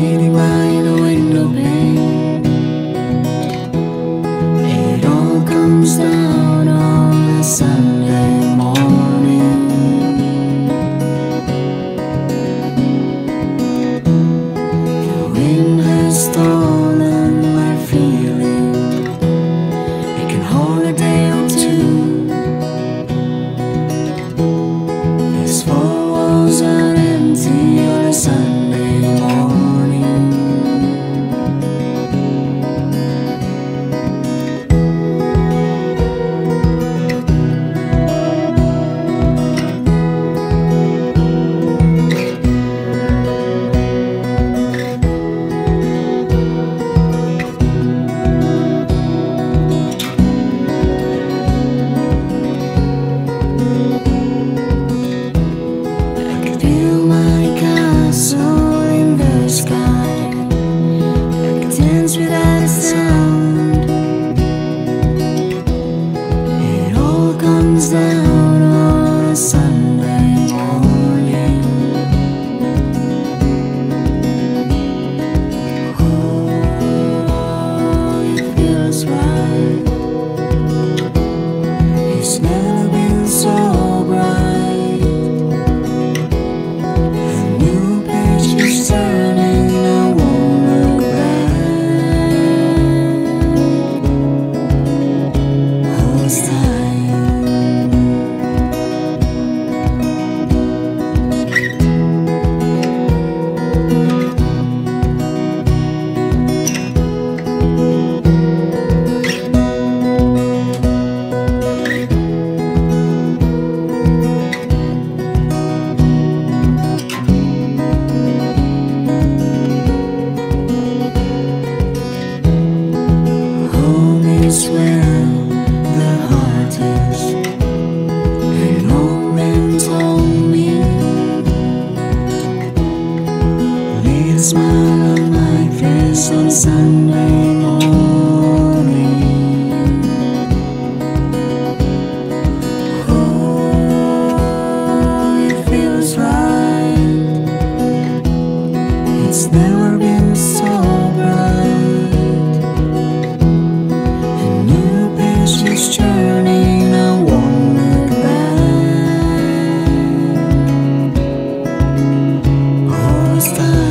sitting by the window pane. It all comes down on a Sunday morning. The wind has stolen my feeling. It can hold a day or two. This four walls are empty on a Sunday morning. Feel my castle in the sky. I can dance without a sound. It all comes down on a Sunday morning. Oh, it feels right. It's never been so bright. Turning, I won't look back. All this home is where the heart is. An old man told me. Leave a smile on my face on Sunday morning. Oh, it feels right. It's never been so bright. A new page is turning, I won't look back. All this time.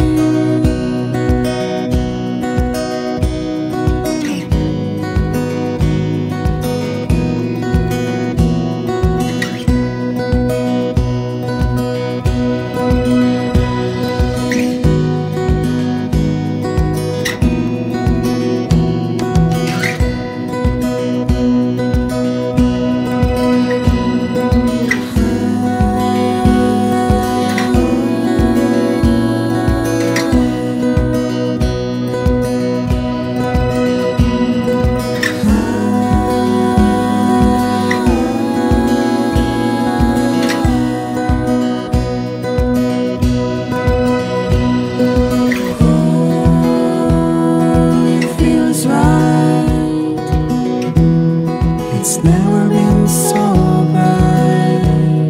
It's never been so bright.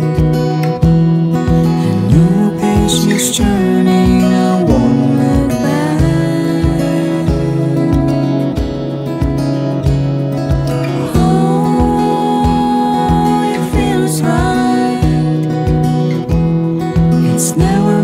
A new page is turning, I won't look back. Oh, it feels right. It's never